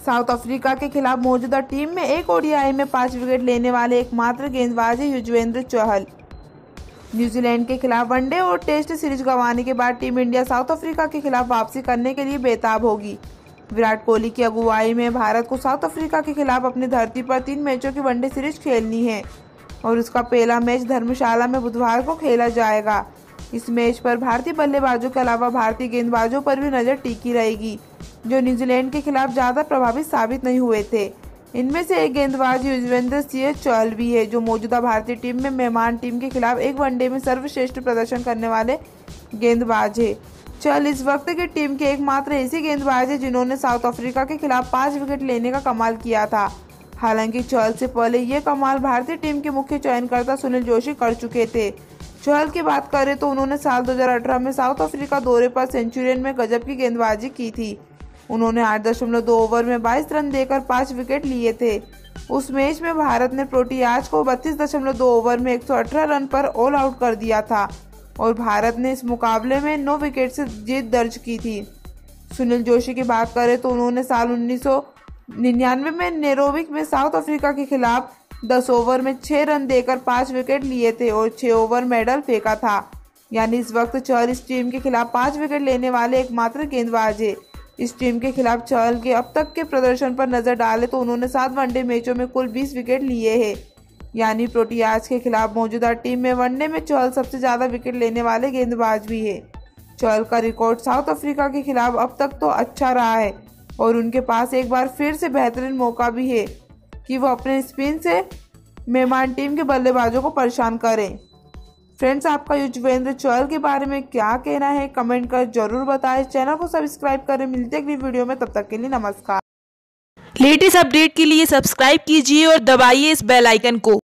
South Africa के खिलाफ मौजूदा टीम में एक ओडीआई में 5 विकेट लेने वाले एकमात्र गेंदबाज है युजवेंद्र चहल। न्यूजीलैंड के खिलाफ वनडे और टेस्ट सीरीज गंवाने के बाद टीम इंडिया साउथ अफ्रीका के खिलाफ वापसी करने के लिए बेताब होगी। विराट कोहली की अगुवाई में भारत को साउथ अफ्रीका के खिलाफ अपनी धरती पर 3 मैचों की वनडे सीरीज खेलनी है और उसका पहला मैच धर्मशाला में बुधवार को खेला जाएगा। इस मैच पर भारतीय बल्लेबाजों के अलावा भारतीय गेंदबाजों पर भी नजर टिकी रहेगी, जो न्यूजीलैंड के खिलाफ ज्यादा प्रभावित साबित नहीं हुए थे। इनमें से एक गेंदबाज युजवेंद्र सिंह चहल भी है, जो मौजूदा भारतीय टीम में मेहमान टीम के खिलाफ एक वनडे में सर्वश्रेष्ठ प्रदर्शन करने वाले गेंदबाज है। चहल इस वक्त की टीम के एकमात्र ऐसे गेंदबाज है जिन्होंने साउथ अफ्रीका के खिलाफ 5 विकेट लेने का कमाल किया था। हालांकि चहल से पहले ये कमाल भारतीय टीम के मुख्य चयनकर्ता सुनील जोशी कर चुके थे। चहल की बात करें तो उन्होंने साल 2018 में साउथ अफ्रीका दौरे पर सेंचुरियन में गजब की गेंदबाजी की थी। उन्होंने 8.2 ओवर में 22 रन देकर 5 विकेट लिए थे। उस मैच में भारत ने प्रोटियाज को 32.2 ओवर में 118 रन पर ऑल आउट कर दिया था और भारत ने इस मुकाबले में 9 विकेट से जीत दर्ज की थी। सुनील जोशी की बात करें तो उन्होंने साल 1999 में नैरोबी में साउथ अफ्रीका के खिलाफ 10 ओवर में 6 रन देकर 5 विकेट लिए थे और 6 ओवर मेडल फेंका था। यानी इस वक्त चहल इस टीम के खिलाफ 5 विकेट लेने वाले एकमात्र गेंदबाज है। इस टीम के खिलाफ चहल के अब तक के प्रदर्शन पर नजर डालें तो उन्होंने 7 वनडे मैचों में कुल 20 विकेट लिए हैं। यानी प्रोटियाज के खिलाफ मौजूदा टीम में वनडे में चहल सबसे ज्यादा विकेट लेने वाले गेंदबाज भी है। चहल का रिकॉर्ड साउथ अफ्रीका के खिलाफ अब तक तो अच्छा रहा है और उनके पास एक बार फिर से बेहतरीन मौका भी है कि वो अपने स्पिन से मेहमान टीम के बल्लेबाजों को परेशान करें। फ्रेंड्स, आपका युजवेंद्र चहल के बारे में क्या कहना है, कमेंट कर जरूर बताएं। चैनल को सब्सक्राइब करें। मिलते हैं अगली वीडियो में, तब तक के लिए नमस्कार। लेटेस्ट अपडेट के लिए सब्सक्राइब कीजिए और दबाइए इस बेल आइकन को।